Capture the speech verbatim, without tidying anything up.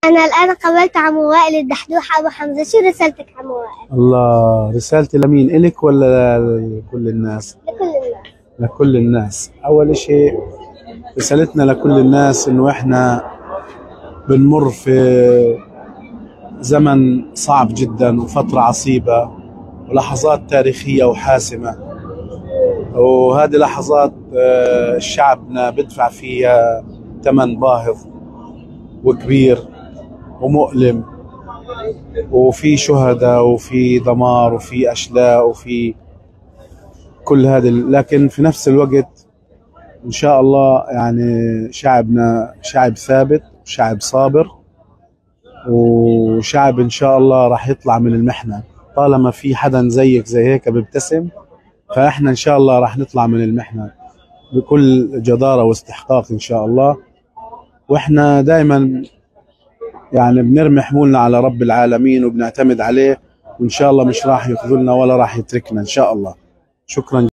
أنا الآن قابلت عمو وائل الدحدوح أبو حمزة. شو رسالتك عمو وائل؟ الله، رسالتي لمين؟ إلك ولا لكل الناس؟ لكل الناس. لكل الناس. أول شيء رسالتنا لكل الناس إنه إحنا بنمر في زمن صعب جدا وفترة عصيبة ولحظات تاريخية وحاسمة، وهذه لحظات شعبنا بدفع فيها ثمن باهظ وكبير ومؤلم، وفي شهداء وفي دمار وفي أشلاء وفي كل هذه، لكن في نفس الوقت إن شاء الله يعني شعبنا شعب ثابت، شعب صابر، وشعب إن شاء الله راح يطلع من المحنة. طالما في حدا زيك زي هيك بيبتسم، فإحنا إن شاء الله راح نطلع من المحنة بكل جدارة واستحقاق إن شاء الله. وإحنا دائما يعني بنرمي حمولنا على رب العالمين وبنعتمد عليه، وإن شاء الله مش راح يخذلنا ولا راح يتركنا إن شاء الله. شكرا.